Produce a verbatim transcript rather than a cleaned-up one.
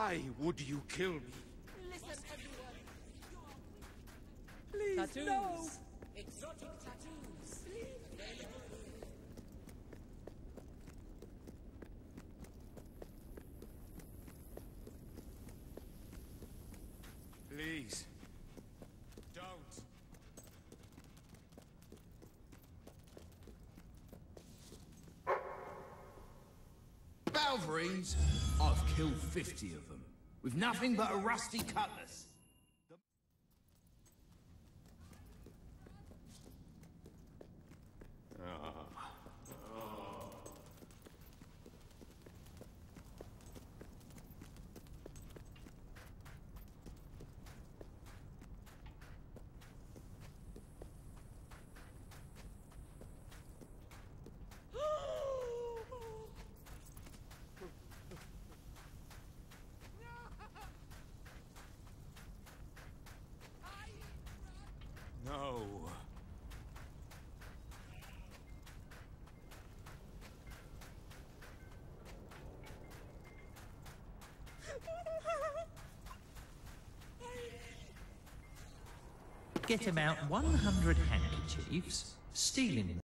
Why would you kill me? Listen, everyone. Please, Tattoos. no! Exotic tattoos. Please. Don't. Balverines? I've killed fifty of them, with nothing but a rusty cutlass. No. Get about one hundred handkerchiefs, stealing